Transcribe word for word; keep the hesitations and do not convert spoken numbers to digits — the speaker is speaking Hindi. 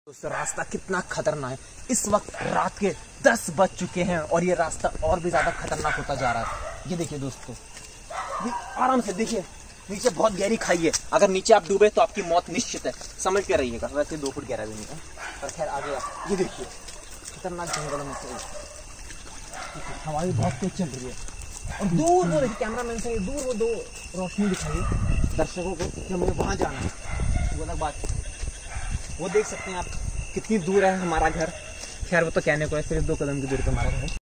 दोस्तों रास्ता कितना खतरनाक है। इस वक्त रात के दस बज चुके हैं और ये रास्ता और भी ज्यादा खतरनाक होता जा रहा है। ये देखिए दोस्तों, ये आराम से देखिए, नीचे बहुत गहरी खाई है। अगर नीचे आप डूबे तो आपकी मौत निश्चित है, समझ के रहिएगा। वैसे दो फुट गहरा भी नहीं है, पर खैर आगे आप ये देखिए, खतरनाक जंगलों में से हवा भी बहुत तेज चल रही है और दूर वो देखिए, कैमरा मैन से दूर वो दो रोशनी दिखाई दर्शकों को कि हमें वहाँ जाना है। वो अलग बात है, वो देख सकते हैं आप कितनी दूर है हमारा घर। खैर वो तो कहने को है, सिर्फ दो कदम की दूरी पे हमारा घर है।